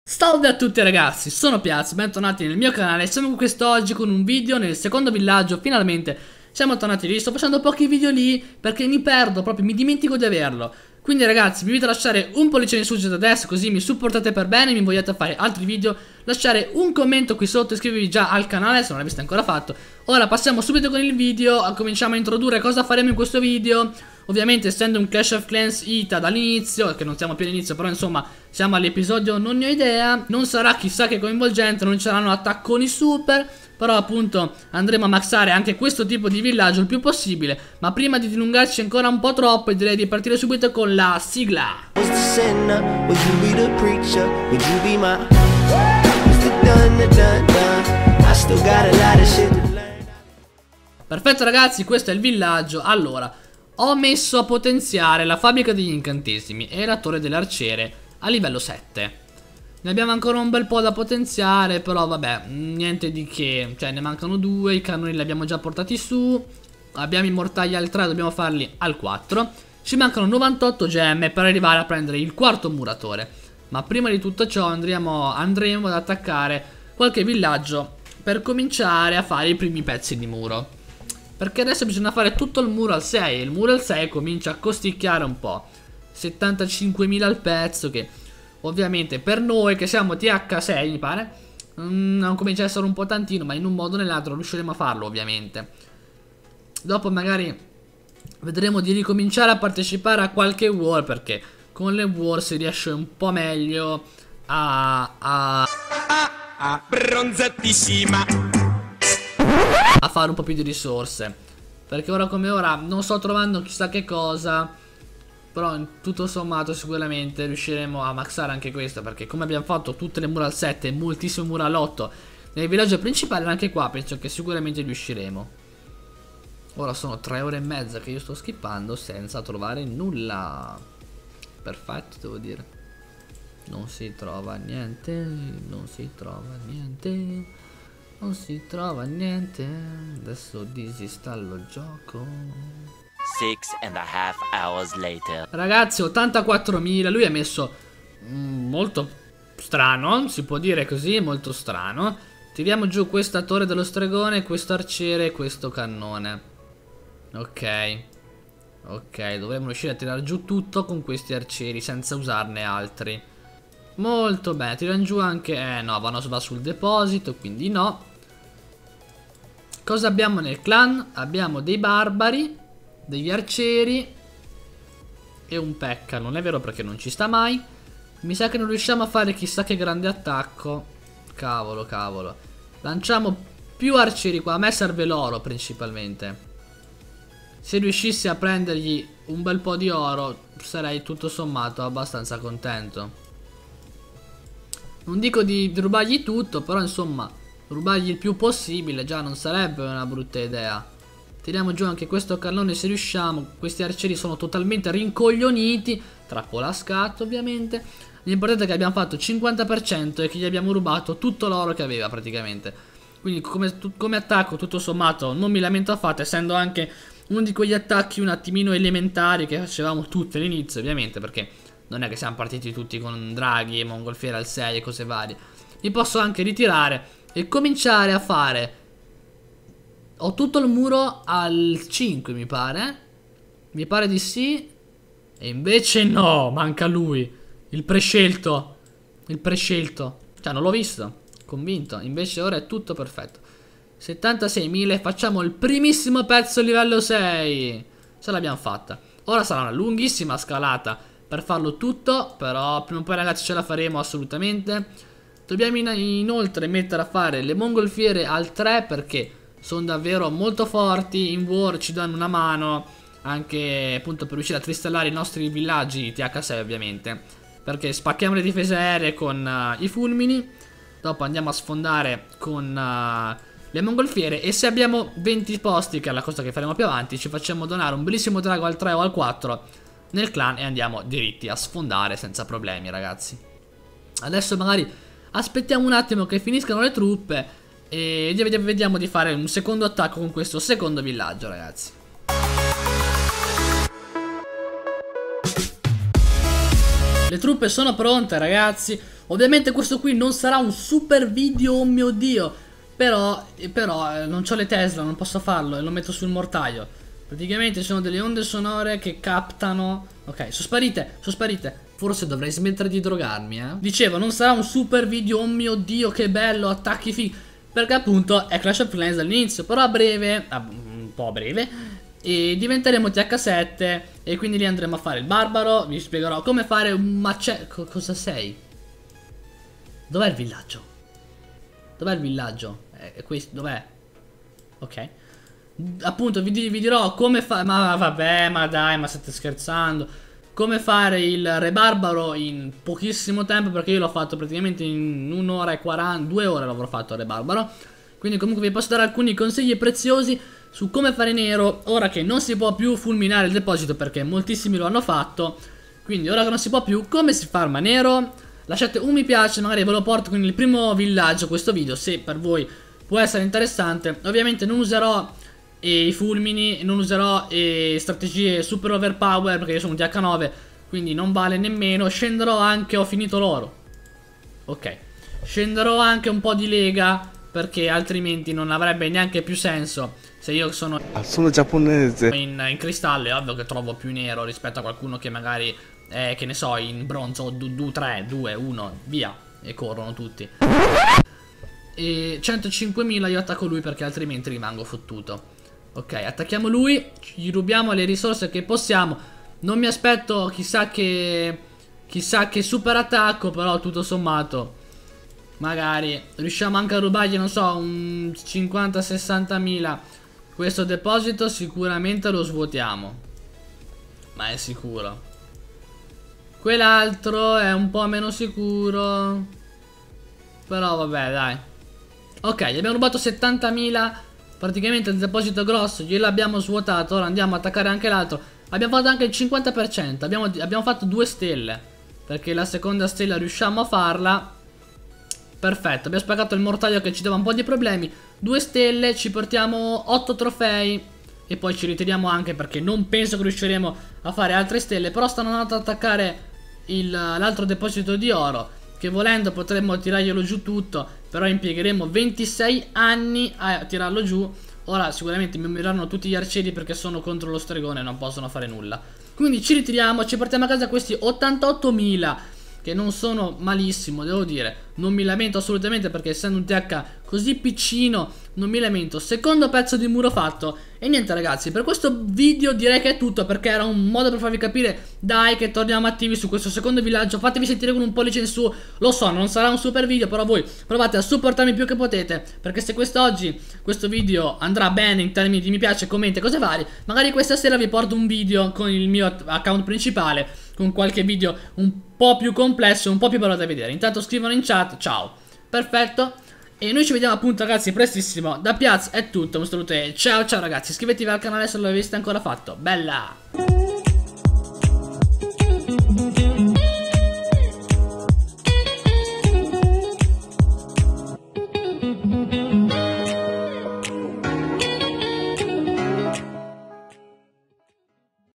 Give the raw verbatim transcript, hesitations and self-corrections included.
Salve a tutti ragazzi, sono Piaz, bentornati nel mio canale. Siamo quest'oggi con un video nel secondo villaggio. Finalmente siamo tornati lì. Sto facendo pochi video lì perché mi perdo, proprio mi dimentico di averlo. Quindi ragazzi vi invito a lasciare un pollice in su da destra, così mi supportate per bene, mi vogliate fare altri video. Lasciare un commento qui sotto, iscrivetevi già al canale se non l'avete ancora fatto. Ora passiamo subito con il video, cominciamo a introdurre cosa faremo in questo video. Ovviamente essendo un Clash of Clans Ita dall'inizio, che non siamo più all'inizio, però insomma siamo all'episodio non ne ho idea. Non sarà chissà che coinvolgente, non ci saranno attacconi super, però appunto andremo a maxare anche questo tipo di villaggio il più possibile. Ma prima di dilungarci ancora un po' troppo, direi di partire subito con la sigla. Perfetto ragazzi, questo è il villaggio. Allora, ho messo a potenziare la fabbrica degli incantesimi e la torre delle arciere a livello sette. Ne abbiamo ancora un bel po' da potenziare, però vabbè, niente di che. Cioè ne mancano due, i cannoni li abbiamo già portati su. Abbiamo i mortagli al tre, dobbiamo farli al quattro. Ci mancano novantotto gemme per arrivare a prendere il quarto muratore. Ma prima di tutto ciò andremo, andremo ad attaccare qualche villaggio per cominciare a fare i primi pezzi di muro. Perché adesso bisogna fare tutto il muro al sei. Il muro al sei comincia a costicchiare un po'. settantacinquemila al pezzo, che ovviamente per noi che siamo T H sei mi pare mm, non comincia a essere un po' tantino, ma in un modo o nell'altro riusciremo a farlo ovviamente. Dopo magari vedremo di ricominciare a partecipare a qualche war, perché con le war si riesce un po' meglio a... a... a bronzatissima a fare un po' più di risorse. Perché ora come ora non sto trovando chissà che cosa, però tutto sommato sicuramente riusciremo a maxare anche questo, perché come abbiamo fatto tutte le mura al sette e moltissime mura all'otto nel villaggio principale, anche qua penso che sicuramente riusciremo. Ora sono tre ore e mezza che io sto skippando senza trovare nulla. Perfetto, devo dire. Non si trova niente, non si trova niente, non si trova niente. Adesso disinstallo il gioco. Six and a half hours later. Ragazzi, ottantaquattromila. Lui ha messo mm, molto strano, si può dire così, molto strano. Tiriamo giù questa torre dello stregone, questo arciere e questo cannone. Ok. Ok, dovremmo riuscire a tirare giù tutto con questi arcieri senza usarne altri. Molto bene, tirano giù anche... Eh no, vanno va sul deposito, quindi no. Cosa abbiamo nel clan? Abbiamo dei barbari, degli arcieri e un pecca. Non è vero perché non ci sta mai. Mi sa che non riusciamo a fare chissà che grande attacco. Cavolo, cavolo. Lanciamo più arcieri qua. A me serve l'oro principalmente. Se riuscissi a prendergli un bel po' di oro sarei tutto sommato abbastanza contento. Non dico di rubargli tutto, però insomma rubargli il più possibile già non sarebbe una brutta idea. Tiriamo giù anche questo cannone se riusciamo. Questi arcieri sono totalmente rincoglioniti. Trappola a scatto ovviamente. L'importante è che abbiamo fatto cinquanta per cento e che gli abbiamo rubato tutto l'oro che aveva praticamente. Quindi come, come attacco tutto sommato non mi lamento affatto, essendo anche uno di quegli attacchi un attimino elementari che facevamo tutti all'inizio ovviamente, perché non è che siamo partiti tutti con draghi e mongolfiere al sei e cose varie. Mi posso anche ritirare e cominciare a fare... Ho tutto il muro al cinque mi pare. Mi pare di sì. E invece no, manca lui, il prescelto. Il prescelto. Cioè non l'ho visto, convinto. Invece ora è tutto perfetto. settantaseimila e facciamo il primissimo pezzo livello sei. Ce l'abbiamo fatta. Ora sarà una lunghissima scalata per farlo tutto, però prima o poi ragazzi ce la faremo assolutamente. Dobbiamo in inoltre mettere a fare le mongolfiere al tre, perché sono davvero molto forti. In war ci danno una mano anche appunto per riuscire a tristallare i nostri villaggi T H sei ovviamente, perché spacchiamo le difese aeree con uh, i fulmini. Dopo andiamo a sfondare con uh, le mongolfiere, e se abbiamo venti posti, che è la cosa che faremo più avanti, ci facciamo donare un bellissimo drago al tre o al quattro nel clan e andiamo diritti a sfondare senza problemi ragazzi. Adesso magari aspettiamo un attimo che finiscano le truppe e vediamo di fare un secondo attacco con questo secondo villaggio ragazzi. Le truppe sono pronte ragazzi. Ovviamente questo qui non sarà un super video, oh mio dio, però, però eh, non ho le Tesla, non posso farlo e lo metto sul mortaio. Praticamente ci sono delle onde sonore che captano. Ok, sono sparite, sono sparite. Forse dovrei smettere di drogarmi, eh. Dicevo, non sarà un super video, oh mio dio, che bello, attacchi fighi, perché appunto è Clash of Clans dall'inizio. Però a breve, un po' a breve, e diventeremo T H sette e quindi lì andremo a fare il barbaro. Vi spiegherò come fare un macello. Cosa sei? Dov'è il villaggio? Dov'è il villaggio? È questo, dov'è? Ok. Appunto vi, vi dirò come fare. Ma vabbè, ma dai, ma state scherzando. Come fare il re barbaro in pochissimo tempo, perché io l'ho fatto praticamente in un'ora e quaranta, due ore l'avrò fatto il re barbaro. Quindi comunque vi posso dare alcuni consigli preziosi su come fare nero, ora che non si può più fulminare il deposito perché moltissimi lo hanno fatto. Quindi ora che non si può più, come si farma nero? Lasciate un mi piace, magari ve lo porto con il primo villaggio questo video, se per voi può essere interessante. Ovviamente non userò e i fulmini, non userò e strategie super overpower perché io sono un T H nove, quindi non vale nemmeno. Scenderò anche, ho finito l'oro. Ok, scenderò anche un po' di lega perché altrimenti non avrebbe neanche più senso. Se io sono, sono giapponese in, in cristallo è ovvio che trovo più nero rispetto a qualcuno che magari è, che ne so, in bronzo tre, due, uno, via, e corrono tutti. E centocinquemila io attacco lui perché altrimenti rimango fottuto. Ok, attacchiamo lui, gli rubiamo le risorse che possiamo. Non mi aspetto chissà che chissà che super attacco, però tutto sommato magari riusciamo anche a rubargli, non so, un cinquanta sessanta mila. Questo deposito sicuramente lo svuotiamo, ma è sicuro. Quell'altro è un po' meno sicuro, però vabbè, dai. Ok, gli abbiamo rubato settantamila. Praticamente il deposito grosso gliel'abbiamo svuotato. Ora andiamo a attaccare anche l'altro. Abbiamo fatto anche il cinquanta per cento. Abbiamo, abbiamo fatto due stelle, perché la seconda stella riusciamo a farla. Perfetto, abbiamo spagato il mortaio che ci dava un po' di problemi. Due stelle, ci portiamo otto trofei. E poi ci ritiriamo anche perché non penso che riusciremo a fare altre stelle. Però stanno andando ad attaccare l'altro deposito di oro, che volendo potremmo tirarglielo giù tutto, però impiegheremo ventisei anni a tirarlo giù. Ora sicuramente mi moriranno tutti gli arcieri perché sono contro lo stregone e non possono fare nulla. Quindi ci ritiriamo, ci portiamo a casa questi ottantottomila, che non sono malissimo, devo dire. Non mi lamento assolutamente perché essendo un T H così piccino non mi lamento. Secondo pezzo di muro fatto. E niente ragazzi, per questo video direi che è tutto, perché era un modo per farvi capire, dai, che torniamo attivi su questo secondo villaggio. Fatevi sentire con un pollice in su. Lo so, non sarà un super video, però voi provate a supportarmi più che potete, perché se quest'oggi questo video andrà bene in termini di mi piace, commenti e cose varie, magari questa sera vi porto un video con il mio account principale, con qualche video un po' più complesso, un po' più bello da vedere. Intanto scrivono in chat, ciao. Perfetto. E noi ci vediamo appunto ragazzi prestissimo. Da Piaz è tutto, un saluto e ciao ciao ragazzi. Iscrivetevi al canale se non l'aveste ancora fatto. Bella!